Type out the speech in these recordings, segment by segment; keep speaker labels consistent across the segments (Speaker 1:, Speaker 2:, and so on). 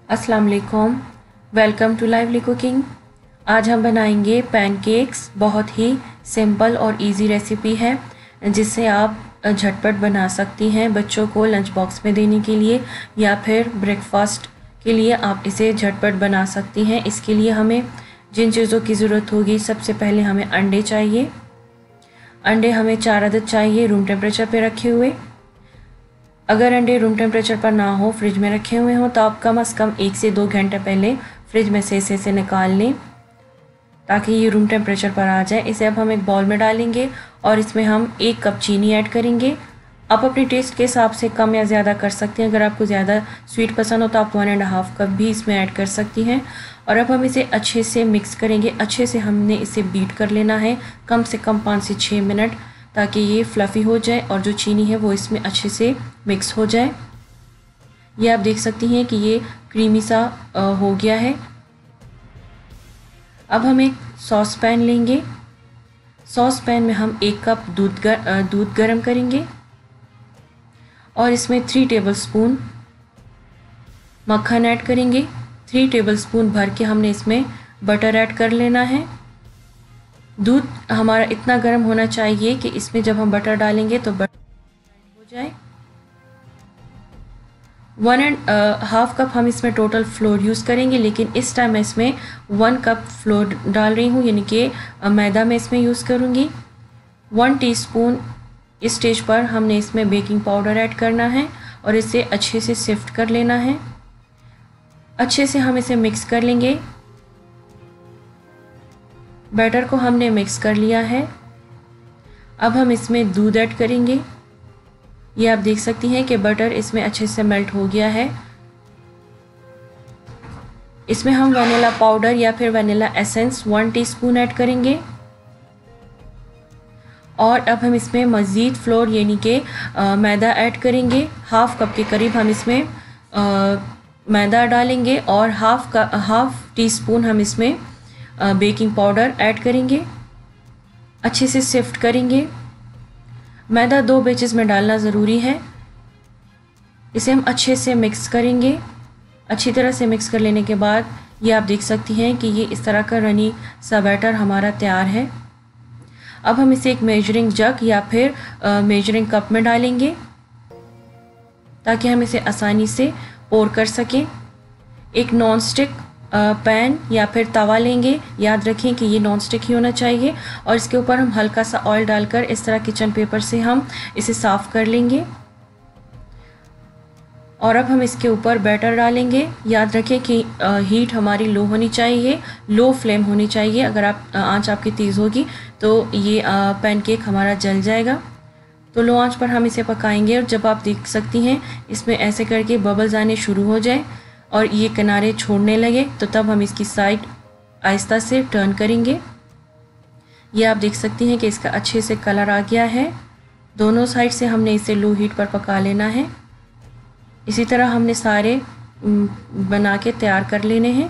Speaker 1: अस्सलाम वालेकुम, welcome to lively cooking. आज हम बनाएंगे पैनकेक्स। बहुत ही सिंपल और इजी रेसिपी है जिसे आप झटपट बना सकती हैं बच्चों को लंच बॉक्स में देने के लिए या फिर ब्रेकफास्ट के लिए आप इसे झटपट बना सकती हैं। इसके लिए हमें जिन चीज़ों की ज़रूरत होगी, सबसे पहले हमें अंडे चाहिए। अंडे हमें 4 अदद चाहिए, रूम टेम्परेचर पे रखे हुए। अगर अंडे रूम टेम्परेचर पर ना हो, फ्रिज में रखे हुए हों, तो आप कम से कम 1 से 2 घंटे पहले फ्रिज में से इसे निकाल लें ताकि ये रूम टेम्परेचर पर आ जाए। इसे अब हम एक बाउल में डालेंगे और इसमें हम 1 कप चीनी ऐड करेंगे। आप अपने टेस्ट के हिसाब से कम या ज़्यादा कर सकते हैं। अगर आपको ज़्यादा स्वीट पसंद हो तो आप 1.5 कप भी इसमें ऐड कर सकती हैं। और अब हम इसे अच्छे से मिक्स करेंगे। अच्छे से हमने इसे बीट कर लेना है कम से कम 5 से 6 मिनट, ताकि ये फ्लफ़ी हो जाए और जो चीनी है वो इसमें अच्छे से मिक्स हो जाए। ये आप देख सकती हैं कि ये क्रीमी सा हो गया है। अब हम एक सॉस पैन लेंगे। सॉस पैन में हम 1 कप दूध गर्म करेंगे और इसमें 3 टेबलस्पून मक्खन ऐड करेंगे। 3 टेबलस्पून भर के हमने इसमें बटर ऐड कर लेना है। दूध हमारा इतना गर्म होना चाहिए कि इसमें जब हम बटर डालेंगे तो बटर हो जाए। 1.5 कप हम इसमें टोटल फ्लोर यूज़ करेंगे, लेकिन इस टाइम मैं इसमें 1 कप फ्लोर डाल रही हूँ, यानी कि मैदा में इसमें यूज़ करूँगी। 1 टीस्पून इस स्टेज पर हमने इसमें बेकिंग पाउडर ऐड करना है और इसे अच्छे से सिफ्ट कर लेना है। अच्छे से हम इसे मिक्स कर लेंगे। बैटर को हमने मिक्स कर लिया है। अब हम इसमें दूध ऐड करेंगे। ये आप देख सकती हैं कि बटर इसमें अच्छे से मेल्ट हो गया है। इसमें हम वनीला पाउडर या फिर वनीला एसेंस 1 टीस्पून ऐड करेंगे और अब हम इसमें मज़ीद फ्लोर यानी कि मैदा ऐड करेंगे। 1/2 कप के करीब हम इसमें मैदा डालेंगे और हाफ टीस्पून हम इसमें बेकिंग पाउडर ऐड करेंगे। अच्छे से सिफ्ट करेंगे। मैदा 2 बैचेस में डालना ज़रूरी है। इसे हम अच्छे से मिक्स करेंगे। अच्छी तरह से मिक्स कर लेने के बाद ये आप देख सकती हैं कि ये इस तरह का रनी सा बैटर हमारा तैयार है। अब हम इसे एक मेजरिंग जग या फिर मेजरिंग कप में डालेंगे ताकि हम इसे आसानी से पोर कर सकें। एक नॉन स्टिक पैन या फिर तवा लेंगे। याद रखें कि ये नॉन स्टिक ही होना चाहिए और इसके ऊपर हम हल्का सा ऑयल डालकर इस तरह किचन पेपर से हम इसे साफ़ कर लेंगे। और अब हम इसके ऊपर बैटर डालेंगे। याद रखें कि हीट हमारी लो होनी चाहिए, लो फ्लेम होनी चाहिए। अगर आंच आपकी तेज़ होगी तो ये पैनकेक हमारा जल जाएगा। तो लो आंच पर हम इसे पकाएंगे और जब आप देख सकती हैं इसमें ऐसे करके बबल्स आने शुरू हो जाए और ये किनारे छोड़ने लगे तो तब हम इसकी साइड आहिस्ता से टर्न करेंगे। ये आप देख सकती हैं कि इसका अच्छे से कलर आ गया है। दोनों साइड से हमने इसे लो हीट पर पका लेना है। इसी तरह हमने सारे बना के तैयार कर लेने हैं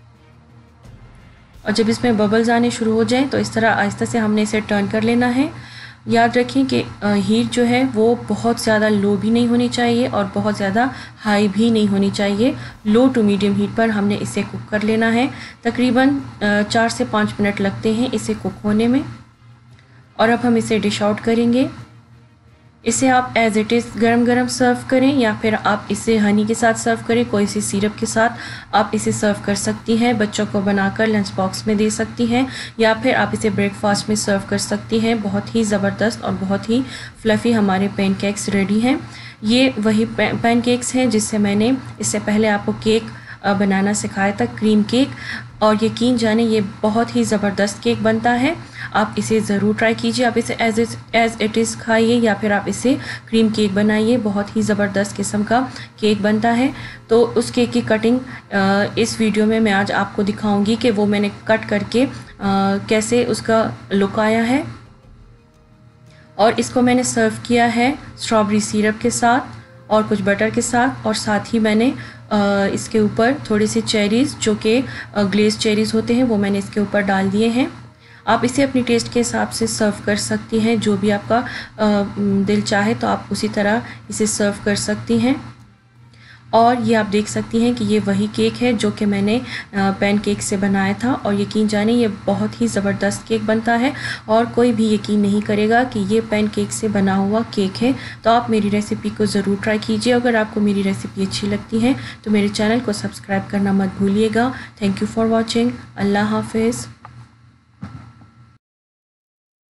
Speaker 1: और जब इसमें बबल्स आने शुरू हो जाएं तो इस तरह आहिस्ता से हमने इसे टर्न कर लेना है। याद रखें कि हीट जो है वो बहुत ज़्यादा लो भी नहीं होनी चाहिए और बहुत ज़्यादा हाई भी नहीं होनी चाहिए। लो टू मीडियम हीट पर हमने इसे कुक कर लेना है। तकरीबन 4 से 5 मिनट लगते हैं इसे कुक होने में। और अब हम इसे डिश आउट करेंगे। इसे आप एज़ इट इज़ गरम गरम सर्व करें या फिर आप इसे हनी के साथ सर्व करें। कोई सी सिरप के साथ आप इसे सर्व कर सकती हैं। बच्चों को बनाकर लंच बॉक्स में दे सकती हैं या फिर आप इसे ब्रेकफास्ट में सर्व कर सकती हैं। बहुत ही ज़बरदस्त और बहुत ही फ्लफ़ी हमारे पैनकेक्स रेडी हैं। ये वही पैनकेक्स हैं जिससे मैंने इससे पहले आपको केक बनाना सिखाया था, क्रीम केक, और यकीन जाने ये बहुत ही ज़बरदस्त केक बनता है। आप इसे ज़रूर ट्राई कीजिए। आप इसे एज़ इट इज़ खाइए या फिर आप इसे क्रीम केक बनाइए। बहुत ही ज़बरदस्त किस्म का केक बनता है। तो उस केक की कटिंग इस वीडियो में मैं आज आपको दिखाऊंगी कि वो मैंने कट करके कैसे उसका लुक आया है। और इसको मैंने सर्व किया है स्ट्रॉबेरी सिरप के साथ और कुछ बटर के साथ, और साथ ही मैंने इसके ऊपर थोड़ी सी चेरीज़ जो कि ग्लेज़ चेरीज़ होते हैं वो मैंने इसके ऊपर डाल दिए हैं। आप इसे अपनी टेस्ट के हिसाब से सर्व कर सकती हैं। जो भी आपका दिल चाहे तो आप उसी तरह इसे सर्व कर सकती हैं। और ये आप देख सकती हैं कि ये वही केक है जो कि मैंने पैन केक से बनाया था, और यकीन जाने ये बहुत ही ज़बरदस्त केक बनता है और कोई भी यकीन नहीं करेगा कि ये पैन केक से बना हुआ केक है। तो आप मेरी रेसिपी को ज़रूर ट्राई कीजिए। अगर आपको मेरी रेसिपी अच्छी लगती है तो मेरे चैनल को सब्सक्राइब करना मत भूलिएगा। Thank you for watching. अल्लाह हाफिज़।